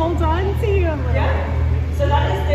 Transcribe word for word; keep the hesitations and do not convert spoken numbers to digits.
hold on to you a little. Yeah. So that is